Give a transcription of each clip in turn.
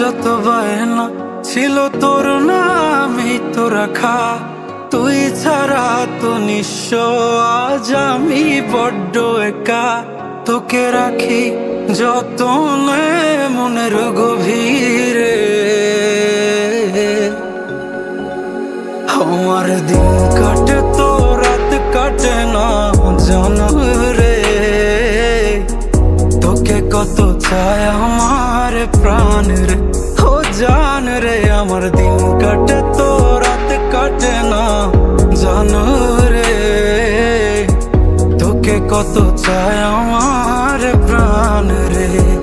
যত বায়না ছিল তোর নামই তো রাখা, তুই ছাড়া তো নিঃস্ব আজ আমি বড্ড একা। তোকে রাখি যতনে মনের গভীরে, আমার দিন কাটে তো রাত কাটে না জানো রে। তোকে কত চায় আমার প্রাণ রে, ও জান রে। আমার দিন কাটে তো রাত কাটে না জানো রে। তোকে কত চায় আমার প্রাণ রে।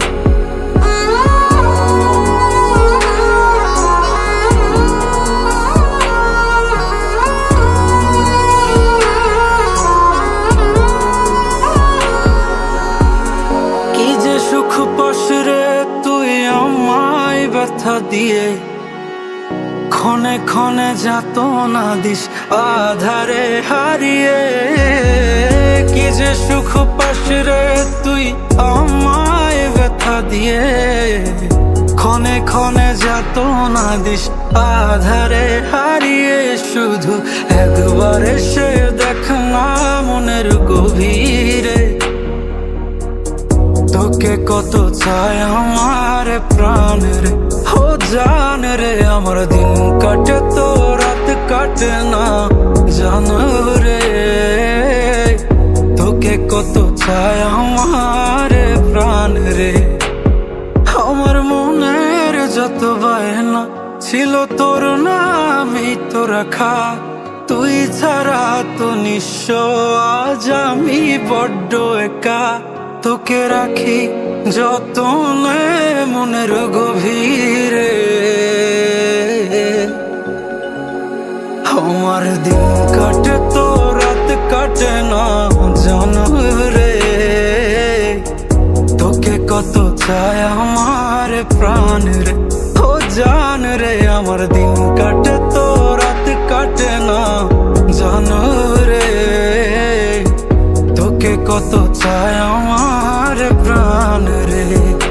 সুখ পাস রে তুই আমায় ব্যথা দিয়ে, ক্ষণে ক্ষণে যাত না দিস আধারে হারিয়ে। কি যে সুখ পাস রে তুই আমায় ব্যথা দিয়ে, ক্ষণে ক্ষণে যাত না দিস আধারে হারিয়ে। শুধু একবার এসে দেখ না মনের গভীরে, তোকে কত চায় আমার প্রাণ রে, ও জান রে। আমার দিন কাটে তো রাত কাটে না জানো রে। তোকে কত চায় আমার প্রাণ রে। আমার মনের যত বায়না ছিল তোর নামই তো রাখা, তুই ছাড়া তো নিঃস্ব আজ আমি বড্ড একা। তোকে রাখি যতনে মনের গভীরে, আমার দিন কাটে তো রাত কাটে না জানো রে। তোকে কত চায় আমার প্রাণ রে, ও জান রে। আমার দিন কাটে তো রাত কাটে না জানো রে। তোকে কত চায় আমার প্রাণ রে।